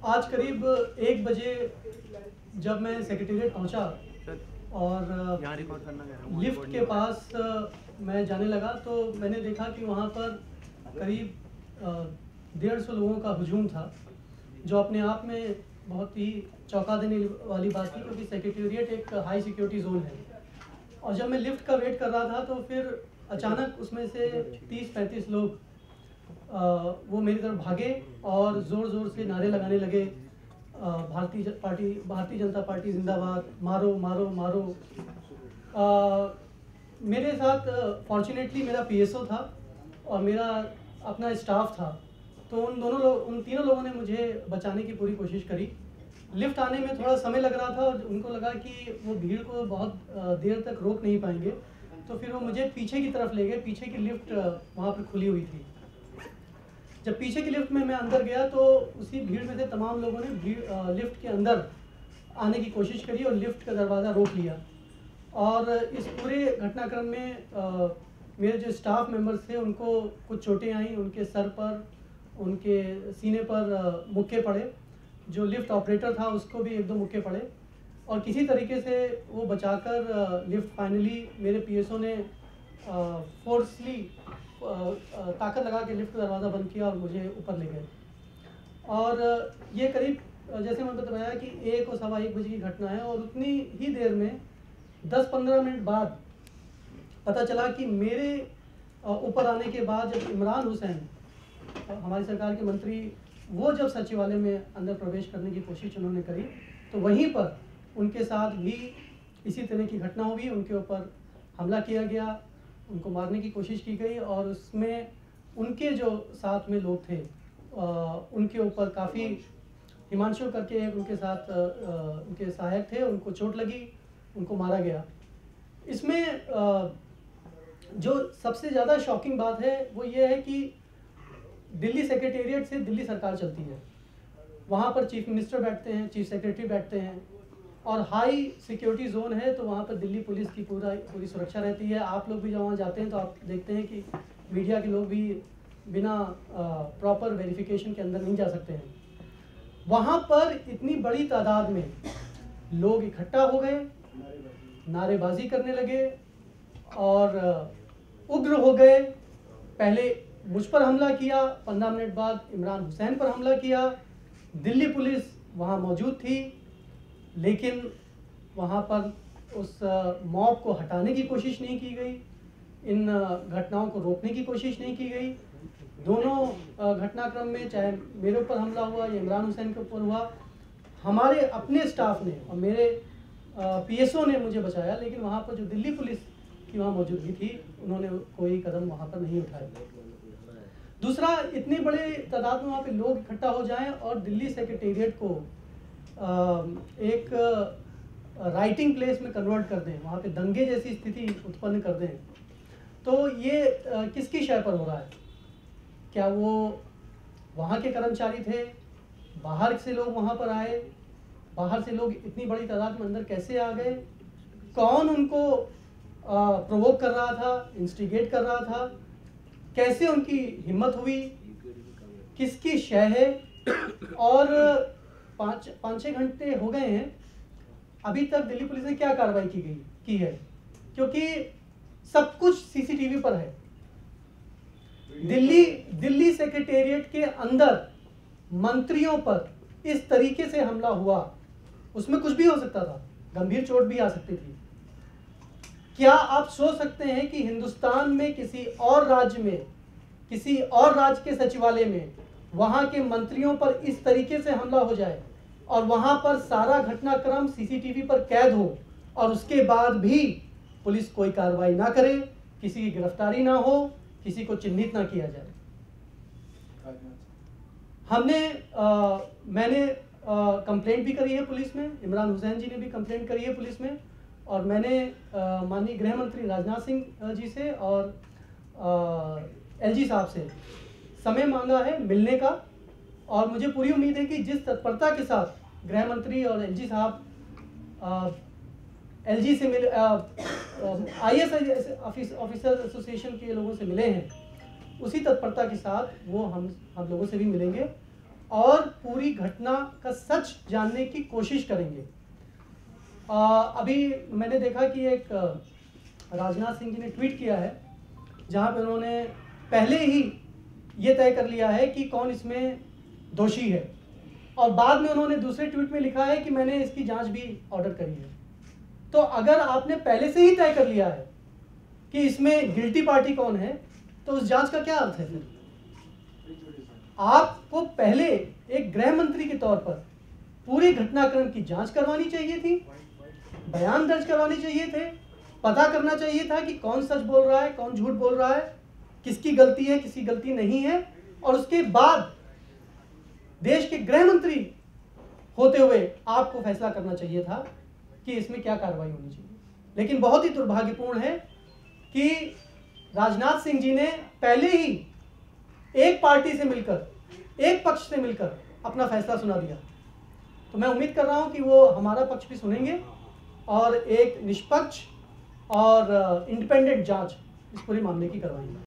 आज करीब 1 बजे जब मैं सेक्रेटेरिएट पहुंचा और लिफ्ट के पास मैं जाने लगा तो मैंने देखा कि वहाँ पर करीब 150 लोगों का हुजूम था, जो अपने आप में बहुत ही चौंका देने वाली बात थी, क्योंकि सेक्रेटेरिएट एक हाई सिक्योरिटी जोन है। और जब मैं लिफ्ट का वेट कर रहा था तो फिर अचानक उसमें से 30-35 लोग वो मेरी तरफ भागे और ज़ोर ज़ोर से नारे लगाने लगे, भारतीय जनता पार्टी जिंदाबाद, मारो मारो मारो। मेरे साथ फॉर्चुनेटली मेरा पीएसओ था और मेरा अपना स्टाफ था, तो उन तीनों लोगों ने मुझे बचाने की पूरी कोशिश करी। लिफ्ट आने में थोड़ा समय लग रहा था और उनको लगा कि वो भीड़ को बहुत देर तक रोक नहीं पाएंगे, तो फिर वो मुझे पीछे की तरफ ले गए। पीछे की लिफ्ट वहाँ पर खुली हुई थी। जब पीछे की लिफ्ट में मैं अंदर गया तो उसी भीड़ में से तमाम लोगों ने लिफ्ट के अंदर आने की कोशिश करी और लिफ्ट का दरवाज़ा रोक लिया। और इस पूरे घटनाक्रम में मेरे जो स्टाफ मेंबर्स थे उनको कुछ चोटें आईं, उनके सर पर, उनके सीने पर मुक्के पड़े। जो लिफ्ट ऑपरेटर था उसको भी 1-2 मुक्के पड़े और किसी तरीके से वो बचाकर लिफ्ट फाइनली मेरे पीएसओ ने फोर्सली ताकत लगा के लिफ्ट का दरवाज़ा बंद किया और मुझे ऊपर ले गए। और ये करीब जैसे मैंने बताया कि 1 और सवा 1 बजे की घटना है और उतनी ही देर में 10-15 मिनट बाद पता चला कि मेरे ऊपर आने के बाद जब इमरान हुसैन, हमारी सरकार के मंत्री, वो जब सचिवालय में अंदर प्रवेश करने की कोशिश उन्होंने करी तो वहीं पर उनके साथ भी इसी तरह की घटना हुई। उनके ऊपर हमला किया गया, उनको मारने की कोशिश की गई और उसमें उनके जो साथ में लोग थे उनके ऊपर काफ़ी, हिमांशु करके एक उनके साथ उनके सहायक थे, उनको चोट लगी, उनको मारा गया। इसमें जो सबसे ज़्यादा शॉकिंग बात है वो ये है कि दिल्ली सेक्रेटेरिएट से दिल्ली सरकार चलती है। वहाँ पर चीफ मिनिस्टर बैठते हैं, चीफ सेक्रेटरी बैठते हैं और हाई सिक्योरिटी जोन है, तो वहाँ पर दिल्ली पुलिस की पूरी सुरक्षा रहती है। आप लोग भी जब वहाँ जाते हैं तो आप देखते हैं कि मीडिया के लोग भी बिना प्रॉपर वेरिफिकेशन के अंदर नहीं जा सकते हैं। वहाँ पर इतनी बड़ी तादाद में लोग इकट्ठा हो गए, नारेबाजी करने लगे और उग्र हो गए। पहले मुझ पर हमला किया, 15 मिनट बाद इमरान हुसैन पर हमला किया। दिल्ली पुलिस वहाँ मौजूद थी, लेकिन वहाँ पर उस मॉब को हटाने की कोशिश नहीं की गई, इन घटनाओं को रोकने की कोशिश नहीं की गई। दोनों घटनाक्रम में, चाहे मेरे ऊपर हमला हुआ या इमरान हुसैन के ऊपर हुआ, हमारे अपने स्टाफ ने और मेरे पीएसओ ने मुझे बचाया, लेकिन वहाँ पर जो दिल्ली पुलिस की वहाँ मौजूदगी थी उन्होंने कोई कदम वहाँ पर नहीं उठाए। दूसरा, इतने बड़े तादाद में वहाँ पे लोग इकट्ठा हो जाएं और दिल्ली सेक्रेटेरिएट को एक राइटिंग प्लेस में कन्वर्ट कर दें, वहाँ पे दंगे जैसी स्थिति उत्पन्न कर दें, तो ये किसकी शय पर हो रहा है? क्या वो वहाँ के कर्मचारी थे? बाहर से लोग वहाँ पर आए? बाहर से लोग इतनी बड़ी तादाद में अंदर कैसे आ गए? कौन उनको प्रोवोक कर रहा था, इंस्टिगेट कर रहा था? कैसे उनकी हिम्मत हुई? किसकी शय है? और 5-6 घंटे हो गए हैं, अभी तक दिल्ली पुलिस ने क्या कार्रवाई की है? क्योंकि सब कुछ सीसीटीवी पर है। दिल्ली सेक्रेटेरिएट के अंदर मंत्रियों पर इस तरीके से हमला हुआ, उसमें कुछ भी हो सकता था, गंभीर चोट भी आ सकती थी। क्या आप सोच सकते हैं कि हिंदुस्तान में किसी और राज्य में, किसी और राज्य के सचिवालय में वहां के मंत्रियों पर इस तरीके से हमला हो जाए और वहां पर सारा घटनाक्रम सीसीटीवी पर कैद हो और उसके बाद भी पुलिस कोई कार्रवाई ना करे, किसी की गिरफ्तारी ना हो, किसी को चिन्हित ना किया जाए? मैंने कंप्लेंट भी करी है पुलिस में, इमरान हुसैन जी ने भी कंप्लेंट करी है पुलिस में, और मैंने माननीय गृह मंत्री राजनाथ सिंह जी से और एलजी साहब से समय मांगा है मिलने का। और मुझे पूरी उम्मीद है कि जिस तत्परता के साथ गृह मंत्री और एलजी साहब एलजी से मिले, आईएएस ऑफिसर एसोसिएशन के लोगों से मिले हैं, उसी तत्परता के साथ वो हम लोगों से भी मिलेंगे और पूरी घटना का सच जानने की कोशिश करेंगे। अभी मैंने देखा कि एक राजनाथ सिंह जी ने ट्वीट किया है जहां पे उन्होंने पहले ही ये तय कर लिया है कि कौन इसमें दोषी है, और बाद में उन्होंने दूसरे ट्वीट में लिखा है कि मैंने इसकी जांच भी ऑर्डर करी है। तो अगर आपने पहले से ही तय कर लिया है कि इसमें गिल्टी पार्टी कौन है, तो उस जांच का क्या अर्थ है फिर? आपको पहले एक गृह मंत्री के तौर पर पूरी घटनाक्रम की जांच करवानी चाहिए थी, बयान दर्ज करवाने चाहिए थे, पता करना चाहिए था कि कौन सच बोल रहा है, कौन झूठ बोल रहा है, किसकी गलती है, किसकी गलती नहीं है, और उसके बाद देश के गृह मंत्री होते हुए आपको फैसला करना चाहिए था कि इसमें क्या कार्रवाई होनी चाहिए। लेकिन बहुत ही दुर्भाग्यपूर्ण है कि राजनाथ सिंह जी ने पहले ही एक पार्टी से मिलकर, एक पक्ष से मिलकर अपना फैसला सुना दिया। तो मैं उम्मीद कर रहा हूं कि वो हमारा पक्ष भी सुनेंगे और एक निष्पक्ष और इंडिपेंडेंट जांच इस पूरे मामले की करवाएंगे।